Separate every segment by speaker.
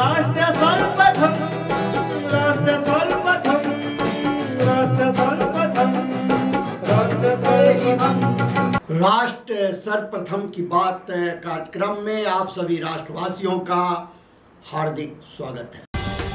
Speaker 1: राष्ट्र सर्वप्रथम, राष्ट्र सर्वप्रथम, राष्ट्र सर्वप्रथम, राष्ट्र सर्वप्रथम।
Speaker 2: राष्ट्र सर्वप्रथम की बात कार्यक्रम में आप सभी राष्ट्रवासियों का हार्दिक स्वागत है।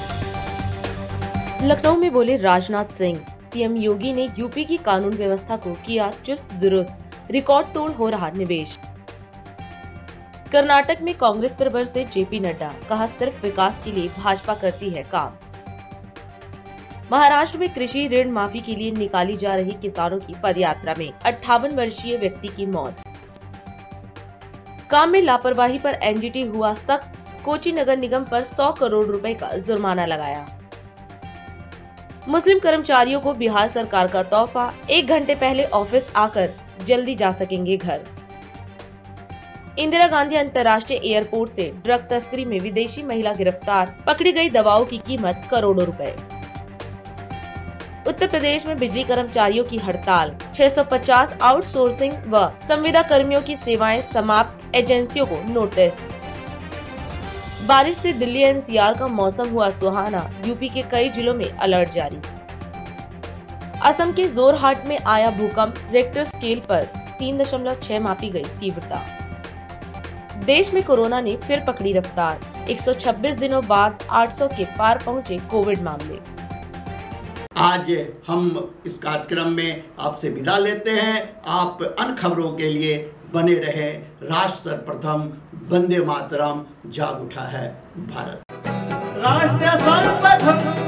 Speaker 3: लखनऊ में बोले राजनाथ सिंह, सीएम योगी ने यूपी की कानून व्यवस्था को किया चुस्त दुरुस्त, रिकॉर्ड तोड़ हो रहा निवेश। कर्नाटक में कांग्रेस पर बरसे जेपी नड्डा, कहा सिर्फ विकास के लिए भाजपा करती है काम। महाराष्ट्र में कृषि ऋण माफी के लिए निकाली जा रही किसानों की पदयात्रा में 58 वर्षीय व्यक्ति की मौत। काम में लापरवाही पर एनजीटी हुआ सख्त, कोची नगर निगम पर 100 करोड़ रुपए का जुर्माना लगाया। मुस्लिम कर्मचारियों को बिहार सरकार का तोहफा, 1 घंटे पहले ऑफिस आकर जल्दी जा सकेंगे घर। इंदिरा गांधी अंतर्राष्ट्रीय एयरपोर्ट से ड्रग तस्करी में विदेशी महिला गिरफ्तार, पकड़ी गई दवाओं की कीमत करोड़ों रुपए। उत्तर प्रदेश में बिजली कर्मचारियों की हड़ताल, 650 आउटसोर्सिंग व संविदा कर्मियों की सेवाएं समाप्त, एजेंसियों को नोटिस। बारिश से दिल्ली एनसीआर का मौसम हुआ सुहाना, यूपी के कई जिलों में अलर्ट जारी। असम के जोरहाट में आया भूकंप, रिक्टर स्केल पर 3.6 मापी गई तीव्रता। देश में कोरोना ने फिर पकड़ी रफ्तार, 126 दिनों बाद 800 के पार पहुंचे कोविड मामले।
Speaker 2: आज हम इस कार्यक्रम में आपसे विदा लेते हैं। आप अन्य खबरों के लिए बने रहे। राष्ट्र सर्वप्रथम, वंदे मातरम, जाग उठा है भारत।
Speaker 1: राष्ट्र सर्वप्रथम।